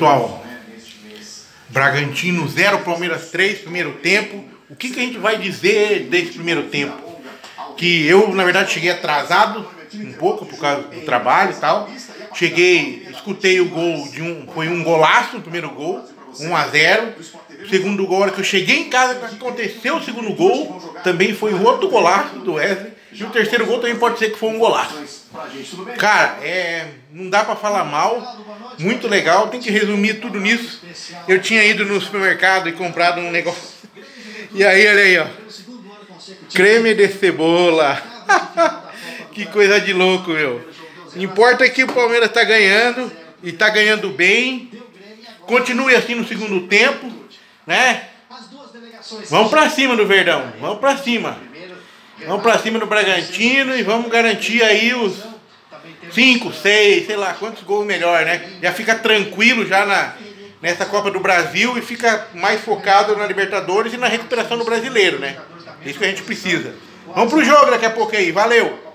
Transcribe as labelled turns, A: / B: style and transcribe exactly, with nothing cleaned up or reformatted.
A: pessoal, Bragantino zero, Palmeiras três, primeiro tempo. O que, que a gente vai dizer desse primeiro tempo? Que eu, na verdade, cheguei atrasado um pouco por causa do trabalho e tal. Cheguei, escutei o gol de um, foi um golaço o primeiro gol, um a zero. O segundo gol, a hora que eu cheguei em casa, que aconteceu o segundo gol, também foi um outro golaço do Wesley. E o terceiro gol também pode ser que foi um golaço. Cara, é, não dá pra falar mal, muito legal, tem que resumir tudo nisso. Eu tinha ido no supermercado e comprado um negócio. E aí, olha aí, ó. Creme de cebola. Que coisa de louco, meu. Importa que o Palmeiras tá ganhando, e tá ganhando bem. Continue assim no segundo tempo, né? Vamos pra cima do Verdão, vamos pra cima. Vamos pra cima do Bragantino e vamos garantir aí os cinco, seis, sei lá, quantos gols melhor, né? Já fica tranquilo já na, nessa Copa do Brasil e fica mais focado na Libertadores e na recuperação do brasileiro, né? É isso que a gente precisa. Vamos pro jogo daqui a pouco aí, valeu!